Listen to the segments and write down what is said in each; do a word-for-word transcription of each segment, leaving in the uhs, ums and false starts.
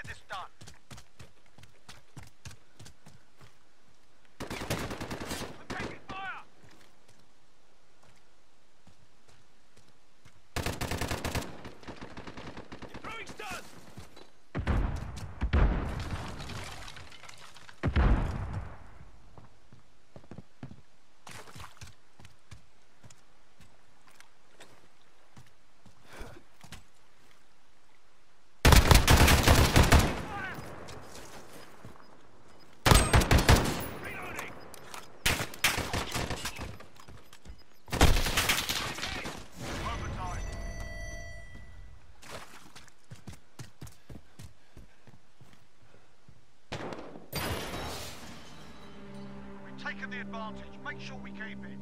get this done. I'm taking fire! Throwing stun! Taken the advantage. Make sure we keep it.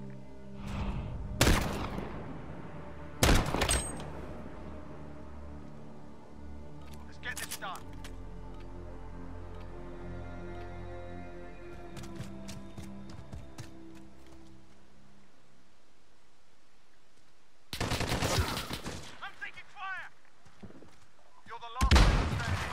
Let's get this done. I'm taking fire! You're the last one standing.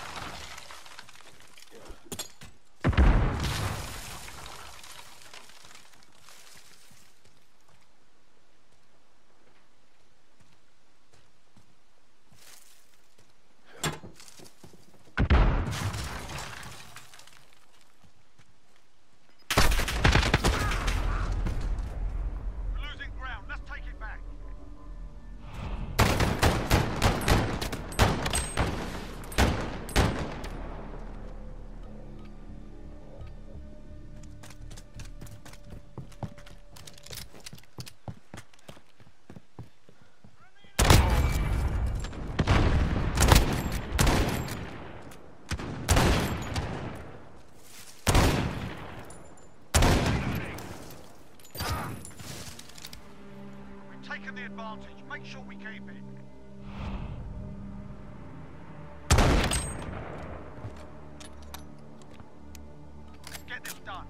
Taken the advantage. Make sure we keep it. Let's get this done.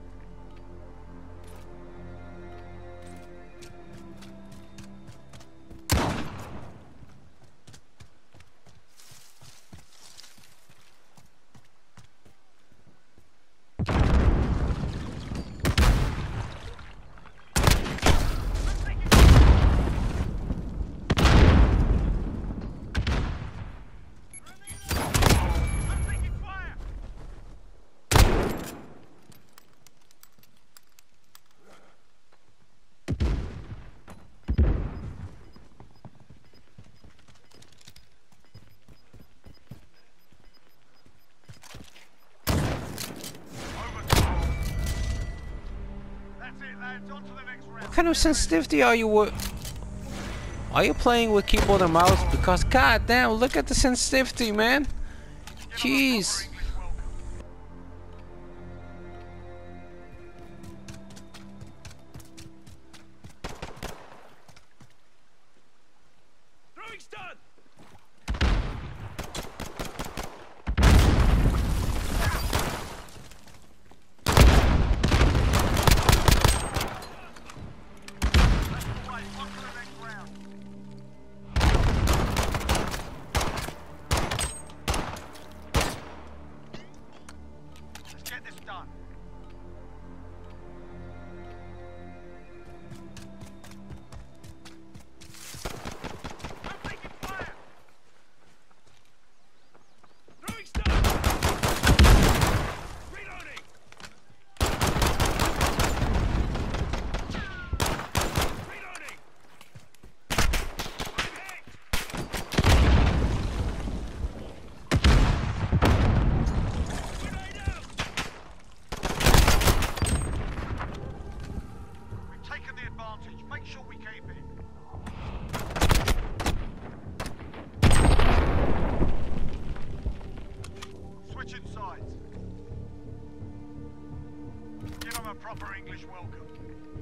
What kind of sensitivity are you with? Are you playing with keyboard and mouse? Because god damn, look at the sensitivity, man. Jeez. Throwing stun! Make sure we keep it. Switching sides. Give them a proper English welcome.